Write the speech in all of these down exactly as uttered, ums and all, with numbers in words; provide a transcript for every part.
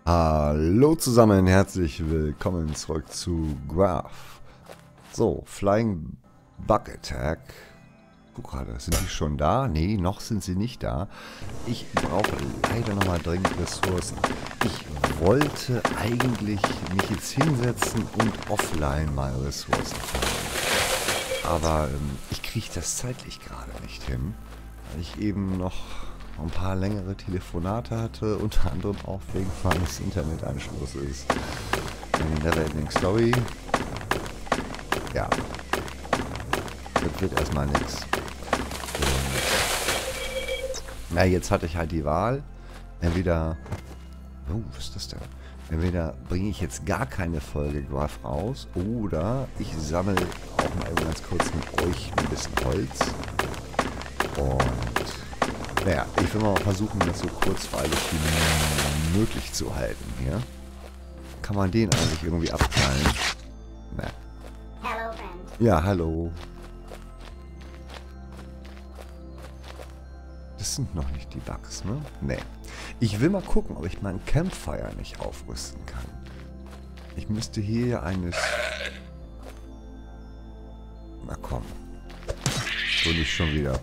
Hallo zusammen, herzlich willkommen zurück zu Graph. So, Flying Bug Attack. Guck gerade, sind die schon da? Nee, noch sind sie nicht da. Ich brauche leider nochmal dringend Ressourcen. Ich wollte eigentlich mich jetzt hinsetzen und offline mal Ressourcen farmen. Aber ähm, ich kriege das zeitlich gerade nicht hin, weil ich eben noch ein paar längere Telefonate hatte, unter anderem auch wegen meines Internetanschlusses. Eine Neverending Story. Ja. Das wird erstmal nichts. Na, jetzt hatte ich halt die Wahl. Entweder... Oh, was ist das denn? Entweder bringe ich jetzt gar keine Folge Graph raus, oder ich sammle auch mal eben ganz kurz mit euch ein bisschen Holz. Und... Naja, ich will mal versuchen, das so kurzweilig wie möglich zu halten hier. Kann man den eigentlich irgendwie abteilen? Ne. Hello, friend. Ja, hallo. Das sind noch nicht die Bugs, ne? Ne. Ich will mal gucken, ob ich mein Campfire nicht aufrüsten kann. Ich müsste hier eines... Na komm. So nicht schon wieder.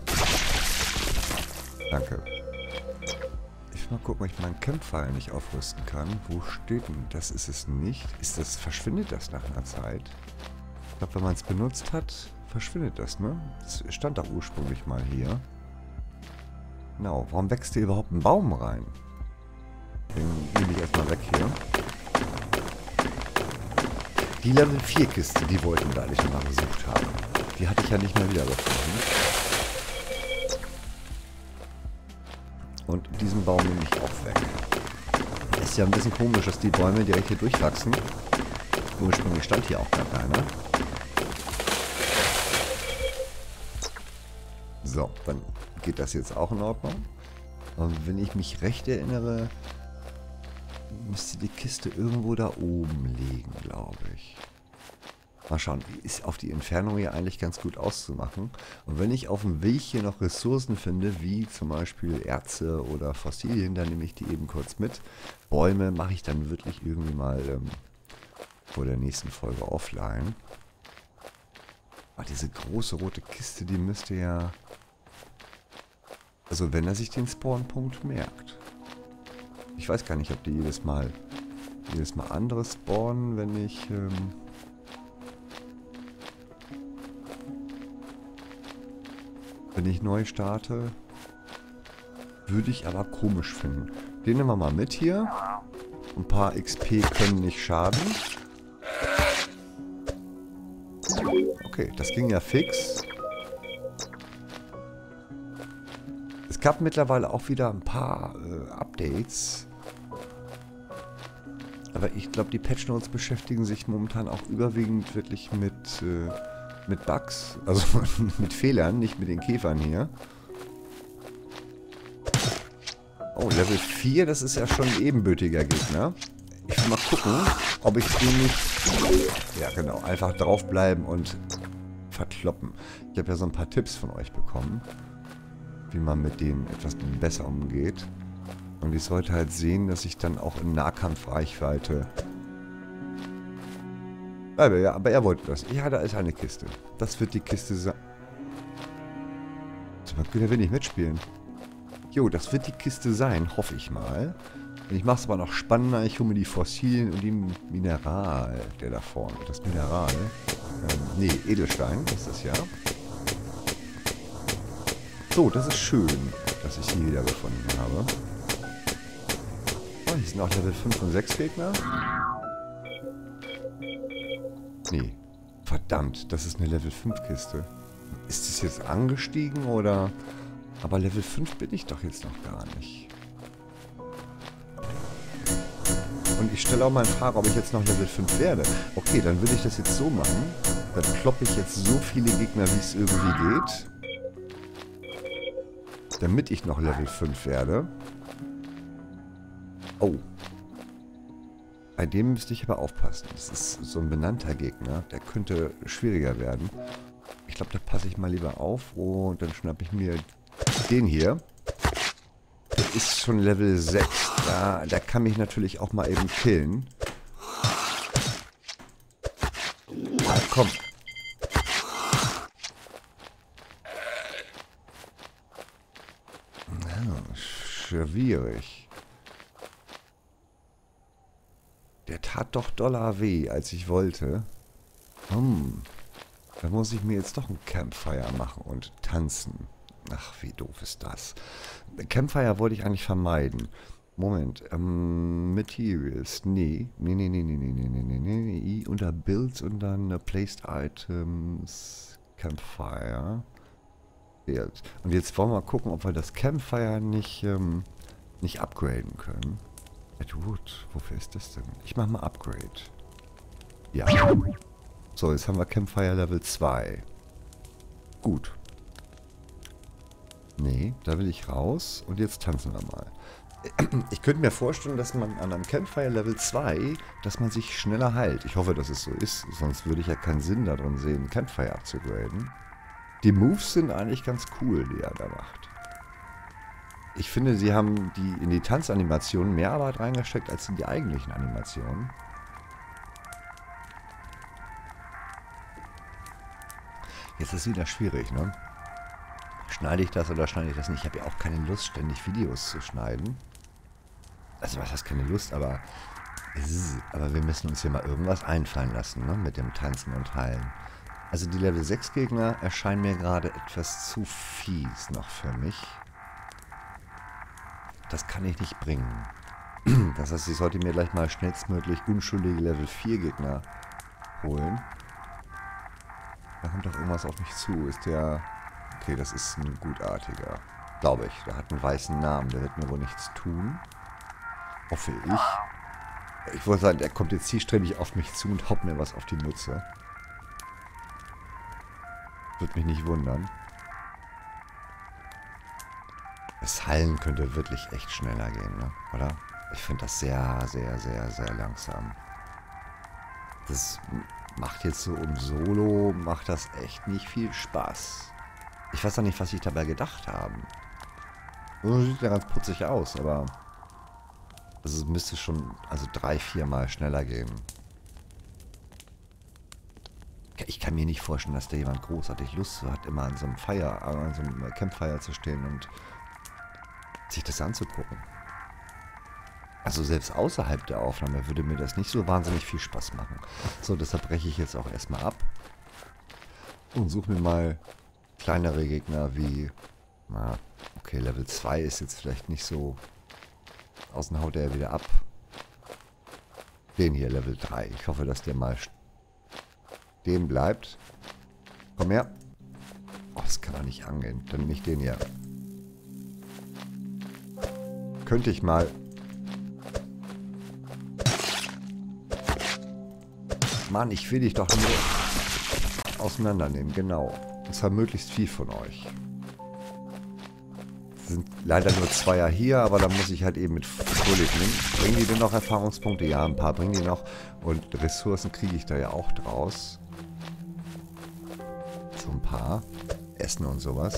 Danke. Ich will mal gucken, ob ich meinen Campfire nicht aufrüsten kann. Wo steht denn? Das ist es nicht. Ist das, verschwindet das nach einer Zeit? Ich glaube, wenn man es benutzt hat, verschwindet das, ne? Das stand da ursprünglich mal hier. Genau. Warum wächst hier überhaupt ein Baum rein? Den nehme ich erstmal weg hier. Die Level vier Kiste, die wollten wir eigentlich mal gesucht haben. Die hatte ich ja nicht mehr wiedergefunden. Und diesen Baum nehme ich auch weg. Ist ja ein bisschen komisch, dass die Bäume direkt hier durchwachsen. Ursprünglich stand hier auch gar keiner. So, dann geht das jetzt auch in Ordnung. Und wenn ich mich recht erinnere, müsste die Kiste irgendwo da oben liegen, glaube ich. Mal schauen, ist auf die Entfernung hier eigentlich ganz gut auszumachen. Und wenn ich auf dem Weg hier noch Ressourcen finde, wie zum Beispiel Erze oder Fossilien, dann nehme ich die eben kurz mit. Bäume mache ich dann wirklich irgendwie mal ähm, vor der nächsten Folge offline. Aber diese große rote Kiste, die müsste ja... Also wenn er sich den Spawnpunkt merkt. Ich weiß gar nicht, ob die jedes Mal jedes Mal andere spawnen, wenn ich... Ähm, Wenn ich neu starte, würde ich aber komisch finden. Den nehmen wir mal mit hier. Ein paar X P können nicht schaden. Okay, das ging ja fix. Es gab mittlerweile auch wieder ein paar äh, Updates. Aber ich glaube, die Patch Notes beschäftigen sich momentan auch überwiegend wirklich mit... Äh, Mit Bugs, also mit Fehlern, nicht mit den Käfern hier. Oh, Level vier, das ist ja schon ein ebenbürtiger Gegner. Ich will mal gucken, ob ich den nicht... Ja, genau, einfach draufbleiben und verkloppen. Ich habe ja so ein paar Tipps von euch bekommen, wie man mit denen etwas besser umgeht. Und ich sollte halt sehen, dass ich dann auch in Nahkampfreichweite... Aber, ja, aber er wollte das. Ja, da ist eine Kiste. Das wird die Kiste sein. Der will nicht mitspielen. Jo, das wird die Kiste sein, hoffe ich mal. Und ich mache es aber noch spannender. Ich hole mir die Fossilien und die Mineral, der da vorne. Das Mineral. Ähm, nee, Edelstein ist das ja. So, das ist schön, dass ich die wieder gefunden habe. Oh, hier sind auch Level fünf und sechs Gegner. Nee. Verdammt, das ist eine Level fünf Kiste. Ist das jetzt angestiegen oder... Aber Level fünf bin ich doch jetzt noch gar nicht. Und ich stelle auch mal in Frage, ob ich jetzt noch Level fünf werde. Okay, dann würde ich das jetzt so machen. Dann kloppe ich jetzt so viele Gegner, wie es irgendwie geht. Damit ich noch Level fünf werde. Oh. Bei dem müsste ich aber aufpassen. Das ist so ein benannter Gegner. Der könnte schwieriger werden. Ich glaube, da passe ich mal lieber auf. Und dann schnappe ich mir den hier. Der ist schon Level sechs. Ja, der kann mich natürlich auch mal eben killen. Ja, komm. Ja, schwierig. Der tat doch doller weh, als ich wollte. Hm. Da muss ich mir jetzt doch ein Campfire machen und tanzen. Ach, wie doof ist das. Campfire wollte ich eigentlich vermeiden. Moment, ähm, Materials, nee, nee, nee, nee, nee, nee, nee, nee, nee, nee, nee, unter Builds und dann uh, Placed Items, Campfire, Build. Und jetzt wollen wir gucken, ob wir das Campfire nicht, ähm, nicht upgraden können. Wood, wofür ist das denn? Ich mache mal Upgrade. Ja. So, jetzt haben wir Campfire Level zwei. Gut. Nee, da will ich raus und jetzt tanzen wir mal. Ich könnte mir vorstellen, dass man an einem Campfire Level zwei, dass man sich schneller heilt. Ich hoffe, dass es so ist, sonst würde ich ja keinen Sinn darin sehen, Campfire abzugraden. Die Moves sind eigentlich ganz cool, die er da macht. Ich finde, sie haben die in die Tanzanimationen mehr Arbeit reingesteckt, als in die eigentlichen Animationen. Jetzt ist es wieder schwierig, ne? Schneide ich das oder schneide ich das nicht? Ich habe ja auch keine Lust, ständig Videos zu schneiden. Also was heißt keine Lust, aber... Aber wir müssen uns hier mal irgendwas einfallen lassen, ne? Mit dem Tanzen und Heilen. Also die Level sechs Gegner erscheinen mir gerade etwas zu fies noch für mich. Das kann ich nicht bringen. Das heißt, ich sollte mir gleich mal schnellstmöglich unschuldige Level vier Gegner holen. Da kommt doch irgendwas auf mich zu. Ist der... Okay, das ist ein gutartiger. Glaube ich. Der hat einen weißen Namen. Der wird mir wohl nichts tun. Hoffe ich. Ich wollte sagen, der kommt jetzt zielstrebig auf mich zu und haut mir was auf die Mütze. Würde mich nicht wundern. Das Heilen könnte wirklich echt schneller gehen, ne? Oder? Ich finde das sehr, sehr, sehr, sehr langsam. Das macht jetzt so im Solo, macht das echt nicht viel Spaß. Ich weiß auch nicht, was ich dabei gedacht habe. So sieht ja ganz putzig aus, aber... Also es müsste schon also drei, vier Mal schneller gehen. Ich kann mir nicht vorstellen, dass da jemand großartig Lust hat, immer an so einem Fire, an so einem Campfire zu stehen und sich das anzugucken. Also selbst außerhalb der Aufnahme würde mir das nicht so wahnsinnig viel Spaß machen. So, deshalb breche ich jetzt auch erstmal ab und suche mir mal kleinere Gegner wie, na, okay, Level zwei ist jetzt vielleicht nicht so, außen haut er wieder ab. Den hier, Level drei. Ich hoffe, dass der mal stehen bleibt. Komm her. Oh, das kann er nicht angehen. Dann nicht den hier. Könnte ich mal... Mann, ich will dich doch nur auseinandernehmen. Genau. Und zwar möglichst viel von euch. Es sind leider nur Zweier hier, aber da muss ich halt eben mit Fröhlich nehmen. Bringen die denn noch Erfahrungspunkte? Ja, ein paar bringen die noch. Und Ressourcen kriege ich da ja auch draus. So ein paar. Essen und sowas.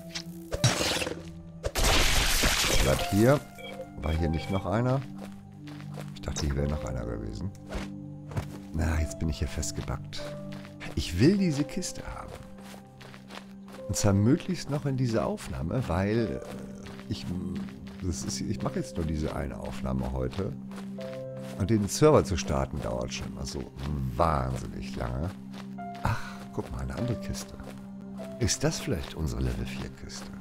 Bleibt hier. War hier nicht noch einer? Ich dachte, hier wäre noch einer gewesen. Na, jetzt bin ich hier festgebackt. Ich will diese Kiste haben. Und zwar möglichst noch in dieser Aufnahme, weil äh, ich... Das ist, ich mache jetzt nur diese eine Aufnahme heute. Und den Server zu starten dauert schon mal so wahnsinnig lange. Ach, guck mal, eine andere Kiste. Ist das vielleicht unsere Level vier Kiste?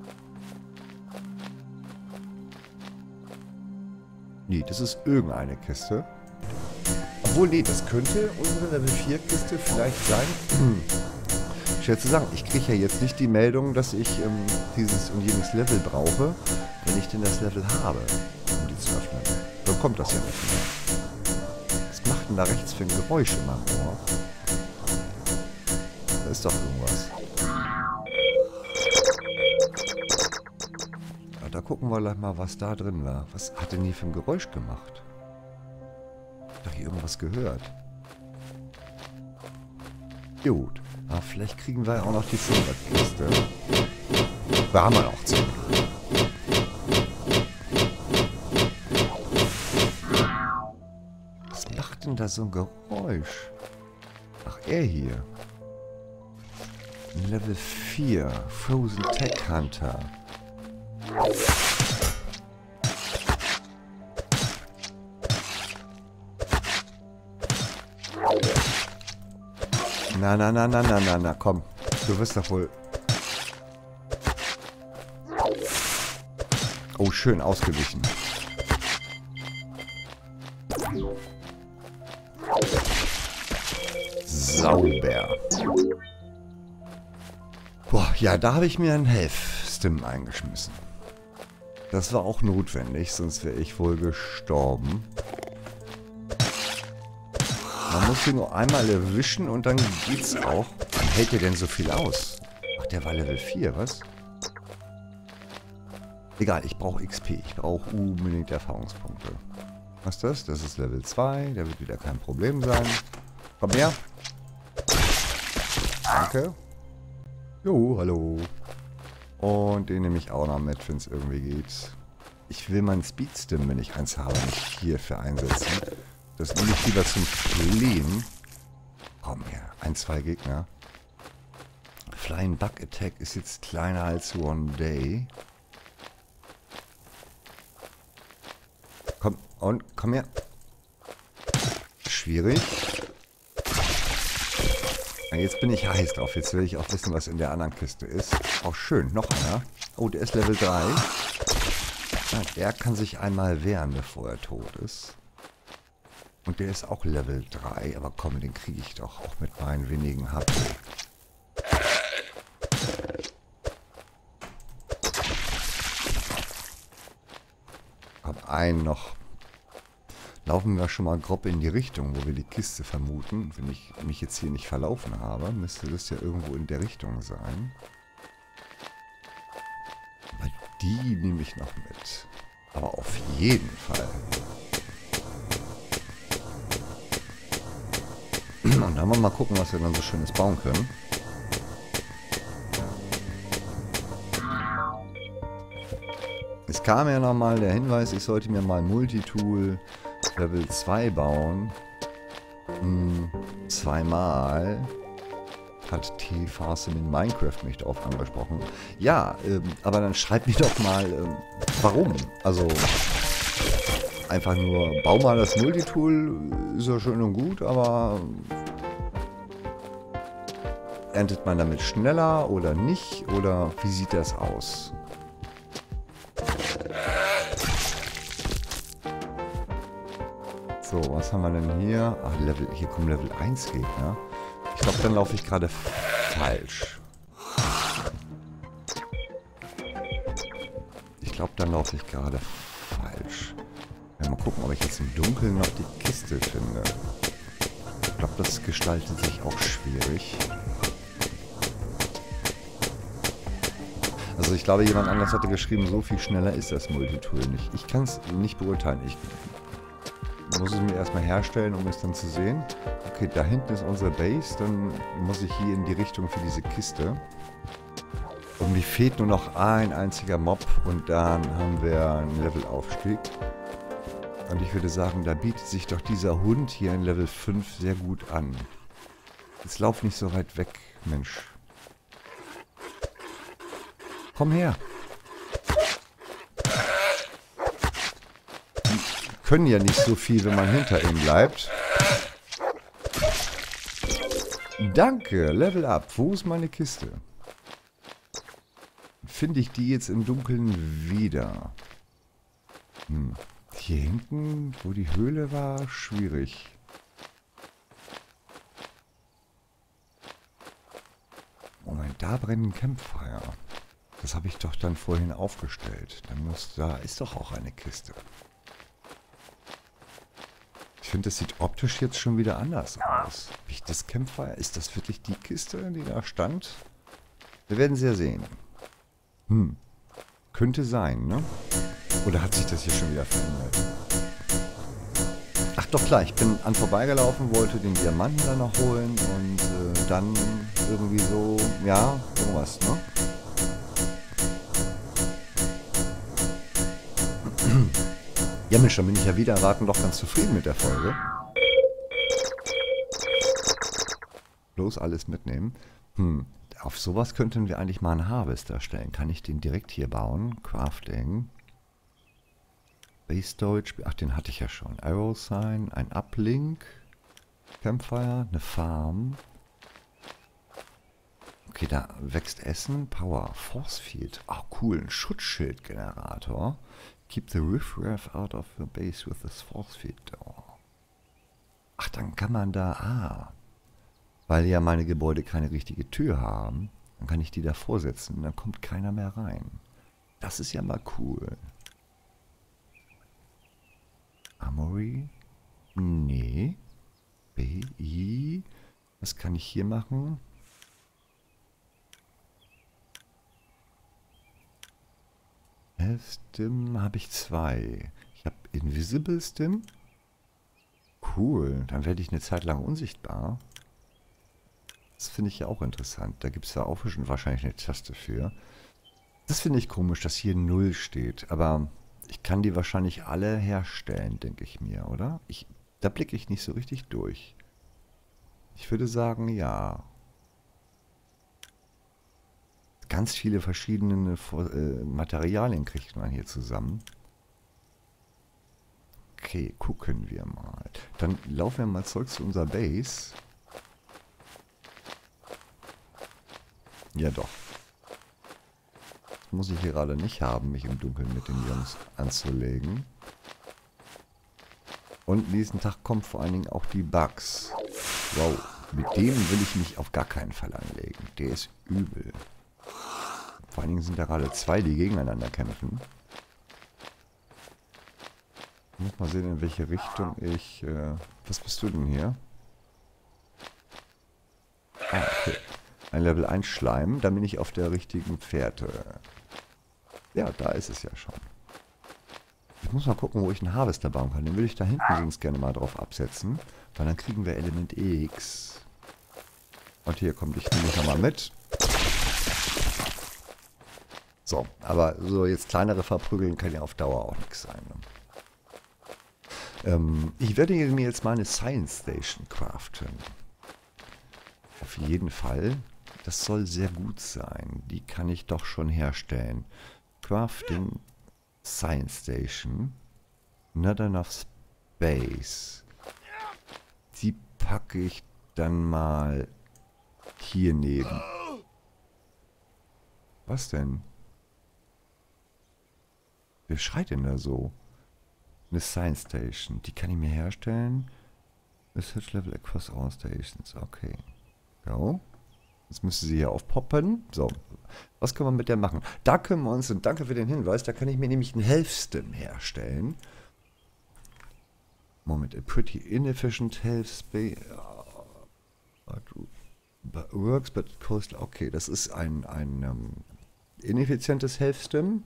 Nee, das ist irgendeine Kiste. Obwohl, nee, das könnte unsere Level vier Kiste vielleicht sein. Hm. Schwer zu sagen, ich kriege ja jetzt nicht die Meldung, dass ich ähm, dieses und jenes Level brauche, wenn ich denn das Level habe, um die zu öffnen. Dann kommt das ja nicht mehr. Was macht denn da rechts für ein Geräusch im Ohr? Da ist doch irgendwas. Ja, da gucken wir gleich mal, was da drin war. Was hat denn hier für ein Geräusch gemacht? Ich hab doch hier irgendwas gehört. Gut. Ah, vielleicht kriegen wir ja auch noch die Silberkiste. Da haben wir noch zehn. macht denn da so ein Geräusch? Ach, er hier. Level vier. Frozen Tech Hunter. Na, na, na, na, na, na, na, komm. Du wirst doch wohl... Oh, schön ausgewichen. Sauber. Boah, ja, da habe ich mir einen Health-Stim eingeschmissen. Das war auch notwendig, sonst wäre ich wohl gestorben. Man muss ihn nur einmal erwischen und dann geht's auch. Wann hält der denn so viel aus? Ach, der war Level vier, was? Egal, ich brauche X P. Ich brauche unbedingt Erfahrungspunkte. Was ist das? Das ist Level zwei. Der wird wieder kein Problem sein. Komm her. Danke. Jo, hallo. Und den nehme ich auch noch mit, wenn es irgendwie geht. Ich will meinen Speedstim, wenn ich eins habe, nicht hierfür einsetzen. Das nehme ich lieber zum Fliehen. Komm her, ein, zwei Gegner. Flying Bug Attack ist jetzt kleiner als One Day. Komm, und komm her. Schwierig. Ja, jetzt bin ich heiß drauf. Jetzt will ich auch wissen, was in der anderen Kiste ist. Auch schön, noch einer. Oh, der ist Level drei. Ja, der kann sich einmal wehren, bevor er tot ist. Und der ist auch Level drei. Aber komm, den kriege ich doch auch mit meinen wenigen H P. Hab einen noch. Laufen wir schon mal grob in die Richtung, wo wir die Kiste vermuten. Wenn ich mich jetzt hier nicht verlaufen habe, müsste das ja irgendwo in der Richtung sein. Aber die nehme ich noch mit. Aber auf jeden Fall. Und dann wollen wir mal gucken, was wir dann so Schönes bauen können. Es kam ja nochmal der Hinweis, ich sollte mir mal Multitool Level zwei bauen. Hm, zweimal. Hat T-Fasen in Minecraft mich darauf angesprochen. Ja, ähm, aber dann schreibt mir doch mal, ähm, warum. Also, einfach nur, bau mal das Multitool, ist ja schön und gut, aber erntet man damit schneller oder nicht? Oder wie sieht das aus? So, was haben wir denn hier? Ach, Level, hier kommen Level eins Gegner. Ich glaube, dann laufe ich gerade falsch. Ich glaube, dann laufe ich gerade falsch. Ja, mal gucken, ob ich jetzt im Dunkeln noch die Kiste finde. Ich glaube, das gestaltet sich auch schwierig. Also ich glaube, jemand anders hatte geschrieben, so viel schneller ist das Multitool nicht. Ich kann es nicht beurteilen. Ich muss es mir erstmal herstellen, um es dann zu sehen. Okay, da hinten ist unsere Base. Dann muss ich hier in die Richtung für diese Kiste. Und mir fehlt nur noch ein einziger Mob. Und dann haben wir einen Levelaufstieg. Und ich würde sagen, da bietet sich doch dieser Hund hier in Level fünf sehr gut an. Jetzt lauf nicht so weit weg, Mensch. Komm her. Die können ja nicht so viel, wenn man hinter ihnen bleibt. Danke, Level up. Wo ist meine Kiste? Finde ich die jetzt im Dunkeln wieder? Hm. Hier hinten, wo die Höhle war, schwierig. Moment, da brennen ein Campfire. Das habe ich doch dann vorhin aufgestellt. Dann muss, da ist doch auch eine Kiste. Ich finde, das sieht optisch jetzt schon wieder anders aus. Wie ich das Campfire, ist das wirklich die Kiste, die da stand? Wir werden sie ja sehen. Hm. Könnte sein, ne? Oder hat sich das hier schon wieder verändert? Ach doch klar, ich bin an vorbeigelaufen, wollte den Diamanten dann noch holen und äh, dann irgendwie so, ja, irgendwas, ne? Ja Mensch, dann bin ich ja wieder erwarten doch ganz zufrieden mit der Folge. Bloß alles mitnehmen. Hm, auf sowas könnten wir eigentlich mal einen Harvester stellen. Kann ich den direkt hier bauen? Crafting. Base Storage. Ach, den hatte ich ja schon. Arrow Sign, ein Uplink. Campfire, eine Farm. Okay, da wächst Essen. Power, Force Field. Ach, cool. Ein Schutzschildgenerator. Keep the riffraff out of the base with this Force Field door. Ach, dann kann man da... Ah. Weil ja meine Gebäude keine richtige Tür haben, dann kann ich die davor setzen und dann kommt keiner mehr rein. Das ist ja mal cool. Armory? Nee. B, I. Was kann ich hier machen? Health Stim habe ich zwei. Ich habe Invisible Stim. Cool. Dann werde ich eine Zeit lang unsichtbar. Das finde ich ja auch interessant. Da gibt es ja auch schon wahrscheinlich eine Taste für. Das finde ich komisch, dass hier null steht. Aber ich kann die wahrscheinlich alle herstellen, denke ich mir, oder? Ich, da blicke ich nicht so richtig durch. Ich würde sagen, ja. Ganz viele verschiedene äh, Materialien kriegt man hier zusammen. Okay, gucken wir mal. Dann laufen wir mal zurück zu unserer Base. Ja doch. Das muss ich hier gerade nicht haben, mich im Dunkeln mit den Jungs anzulegen. Und nächsten Tag kommen vor allen Dingen auch die Bugs. Wow, mit dem will ich mich auf gar keinen Fall anlegen. Der ist übel. Vor allen Dingen sind da gerade zwei, die gegeneinander kämpfen. Ich muss mal sehen, in welche Richtung ich... Äh, was bist du denn hier? Ah, okay. Ein Level eins Schleim, dann bin ich auf der richtigen Fährte. Ja, da ist es ja schon. Ich muss mal gucken, wo ich einen Harvester bauen kann. Den will ich da hinten sonst gerne mal drauf absetzen. Weil dann kriegen wir Element X. Und hier kommt, ich nehme nochmal mit. So, aber so jetzt kleinere verprügeln kann ja auf Dauer auch nichts sein. Ne? Ähm, ich werde mir jetzt mal eine Science Station craften. Auf jeden Fall. Das soll sehr gut sein. Die kann ich doch schon herstellen. Crafting Science Station. Not enough space. Die packe ich dann mal hier neben. Was denn? Wer schreit denn da so? Eine Science Station. Die kann ich mir herstellen. Research Level across all stations. Okay. Go. Jetzt müsste sie hier aufpoppen. So, was können wir mit der machen? Da können wir uns, und danke für den Hinweis, da kann ich mir nämlich einen Health Stim herstellen. Moment, a pretty inefficient health space. But works, but cost. Okay, das ist ein, ein um, ineffizientes Health Stim.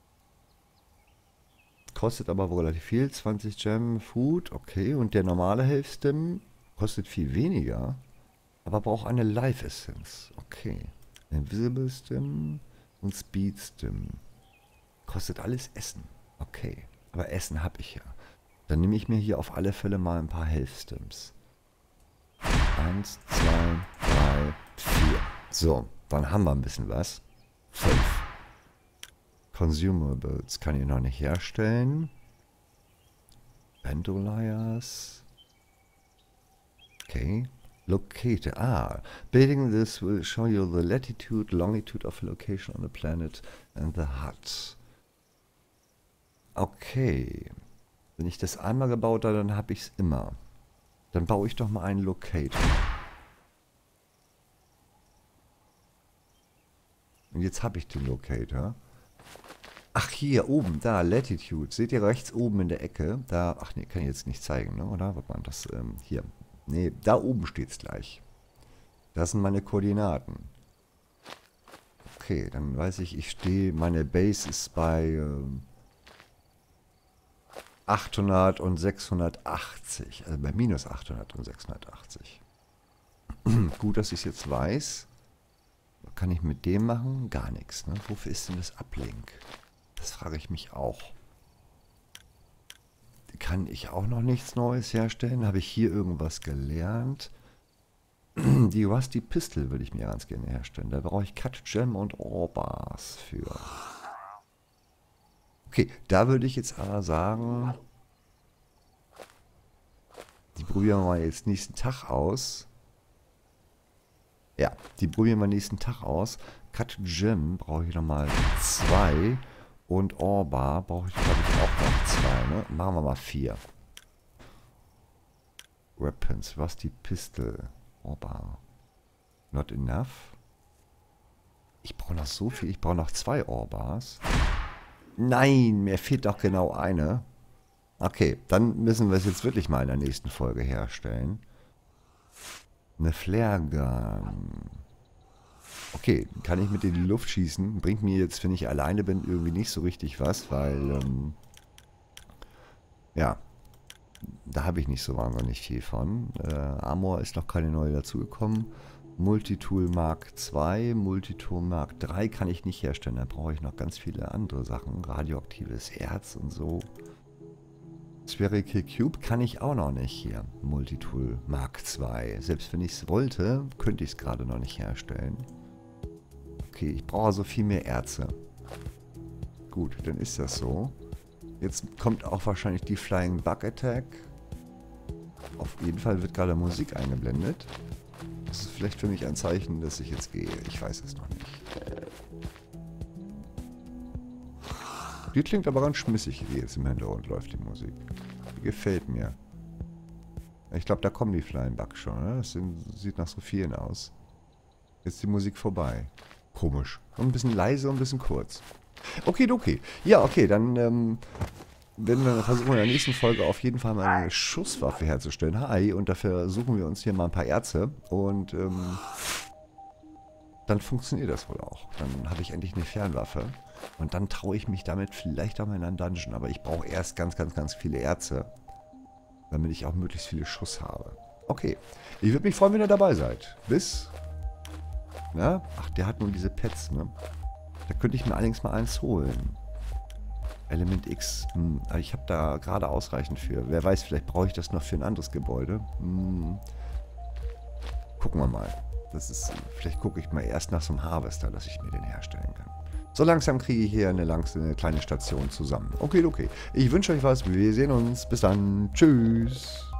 Kostet aber wohl relativ viel. zwanzig Gem Food. Okay, und der normale Health Stim kostet viel weniger. Aber braucht eine Life Essence. Okay. Invisible Stim und Speed Stim. Kostet alles Essen. Okay. Aber Essen habe ich ja. Dann nehme ich mir hier auf alle Fälle mal ein paar Health Stims. Eins, zwei, drei, vier. So, dann haben wir ein bisschen was. Fünf. Consumables kann ich noch nicht herstellen. Bandoliers. Okay. Locate. Ah, building this will show you the latitude, longitude of a location on the planet and the hut. Okay. Wenn ich das einmal gebaut habe, dann habe ich es immer. Dann baue ich doch mal einen Locator. Und jetzt habe ich den Locator. Ach, hier oben, da, Latitude. Seht ihr rechts oben in der Ecke? Da, ach nee, kann ich jetzt nicht zeigen, ne? Oder? Was man das, ähm, hier. Nee, da oben steht es gleich. Das sind meine Koordinaten. Okay, dann weiß ich, ich stehe, meine Base ist bei ähm, achthundert und sechshundertachtzig. Also bei minus achthundert und sechshundertachtzig. Gut, dass ich es jetzt weiß. Was kann ich mit dem machen? Gar nichts, ne? Wofür ist denn das Uplink? Das frage ich mich auch. Kann ich auch noch nichts Neues herstellen? Habe ich hier irgendwas gelernt? Die Rusty Pistol würde ich mir ganz gerne herstellen. Da brauche ich Cut Gem und Orbars für. Okay, da würde ich jetzt aber sagen, die probieren wir mal jetzt nächsten Tag aus. Ja, die probieren wir nächsten Tag aus. Cut Gem brauche ich nochmal zwei. Und Orbar brauche ich, glaube ich, auch noch zwei. Ne? Machen wir mal vier. Weapons, Rusty Pistol, Orbar. Not enough. Ich brauche noch so viel. Ich brauche noch zwei Orbars. Nein, mir fehlt doch genau eine. Okay, dann müssen wir es jetzt wirklich mal in der nächsten Folge herstellen. Eine Flare Gun. Okay, kann ich mit in die Luft schießen. Bringt mir jetzt, wenn ich alleine bin, irgendwie nicht so richtig was, weil, ähm, ja, da habe ich nicht so wahnsinnig viel von. Äh, Armor ist noch keine neue dazugekommen. Multitool Mark zwei, Multitool Mark drei kann ich nicht herstellen. Da brauche ich noch ganz viele andere Sachen. Radioaktives Erz und so. Spherical Cube kann ich auch noch nicht hier. Multitool Mark zwei. Selbst wenn ich es wollte, könnte ich es gerade noch nicht herstellen. Okay, ich brauche also viel mehr Erze. Gut, dann ist das so. Jetzt kommt auch wahrscheinlich die Flying Bug Attack. Auf jeden Fall wird gerade Musik eingeblendet. Das ist vielleicht für mich ein Zeichen, dass ich jetzt gehe. Ich weiß es noch nicht. Die klingt aber ganz schmissig, wie jetzt im Hintergrund läuft die Musik. Die gefällt mir. Ich glaube, da kommen die Flying Bugs schon. Ne? Das sind, sieht nach so vielen aus. Jetzt ist die Musik vorbei. Komisch. Und ein bisschen leise und ein bisschen kurz. Okay, okay. Ja, okay, dann ähm, werden wir versuchen in der nächsten Folge auf jeden Fall mal eine Schusswaffe herzustellen. Hi, und dafür suchen wir uns hier mal ein paar Erze. Und ähm, dann funktioniert das wohl auch. Dann habe ich endlich eine Fernwaffe. Und dann traue ich mich damit vielleicht auch mal in einen Dungeon. Aber ich brauche erst ganz, ganz, ganz viele Erze, damit ich auch möglichst viele Schuss habe. Okay, ich würde mich freuen, wenn ihr dabei seid. Bis... Ja? Ach, der hat nun diese Pets, ne? Da könnte ich mir allerdings mal eins holen. Element X. Hm, aber ich habe da gerade ausreichend für. Wer weiß, vielleicht brauche ich das noch für ein anderes Gebäude. Hm. Gucken wir mal. Das ist, vielleicht gucke ich mal erst nach so einem Harvester, dass ich mir den herstellen kann. So langsam kriege ich hier eine, langs eine kleine Station zusammen. Okay, okay. Ich wünsche euch was. Wir sehen uns. Bis dann. Tschüss.